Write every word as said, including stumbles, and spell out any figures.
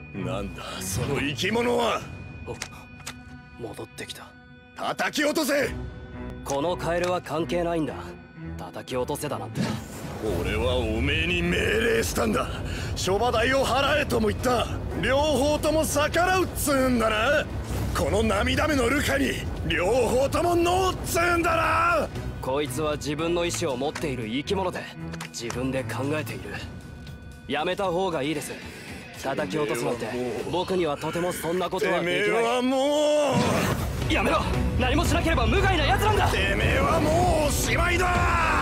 なんだその生き物は。 戻ってきた。 叩き落とせ。 このカエルは関係ないんだ。叩き落とせだなんて。 俺はおめえに命令したんだ。諸場代を払えとも言った。両方とも逆らうっつうんだな。この涙目のルカに両方ともノーっつうんだな。 こいつは自分の意志を持っている生き物で自分で考えている。やめた方がいいです。叩き落とすなんて僕にはとてもそんなことはできない。 てめえはもうやめろ。何もしなければ無害な奴なんだ。 てめえはもうおしまいだ。